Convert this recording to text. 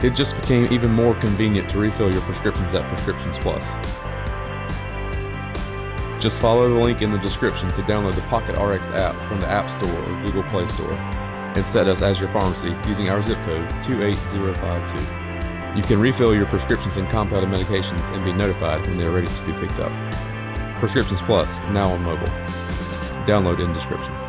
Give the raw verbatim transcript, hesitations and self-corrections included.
It just became even more convenient to refill your prescriptions at Prescriptions Plus. Just follow the link in the description to download the Pocket R X app from the App Store or Google Play Store and set us as your pharmacy using our zip code two eight zero five two. You can refill your prescriptions and compounded medications and be notified when they are ready to be picked up. Prescriptions Plus, now on mobile. Download in description.